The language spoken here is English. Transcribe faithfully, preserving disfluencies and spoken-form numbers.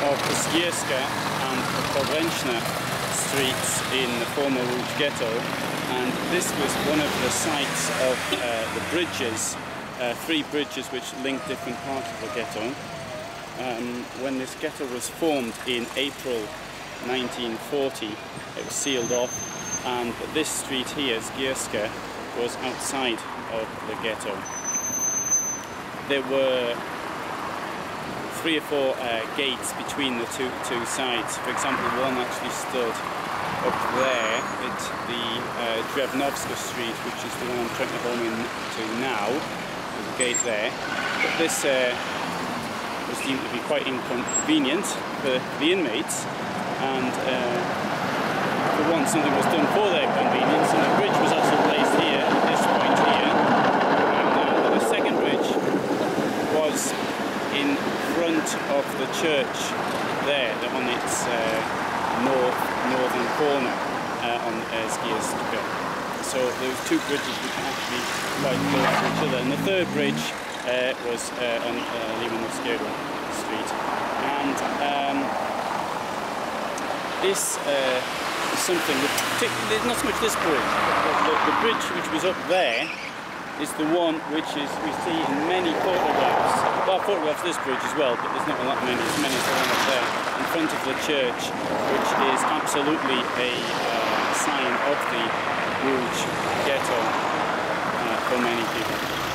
of Zgierska and congestion streets in the former Łódź ghetto, and this was one of the sites of uh, the bridges, uh, three bridges which link different parts of the ghetto. Um, when this ghetto was formed in April nineteen forty, it was sealed off, and this street here, Zgierska, was outside of the ghetto. There were three or four uh, gates between the two, two sides. For example, one actually stood up there at the uh, Drevnovska street, which is the one I'm trying to home into now. There's a gate there. But this uh, was deemed to be quite inconvenient for the inmates, and uh, for one, something was done for their convenience, and a bridge was also placed here at this point here. And uh, the second bridge was in front of the church there, on its uh, north northern corner uh, on uh, Zgierska. So there were two bridges which were actually quite close to each other, and the third bridge uh, was uh, on uh, Street. And um, this uh, is something that, particularly, not so much this bridge, but the, the bridge which was up there is the one which is we see in many photographs. Well, photographs of this bridge as well, but there's not a lot many, as many as the one up there in front of the church, which is absolutely a uh, sign of the Łódź ghetto uh, for many people.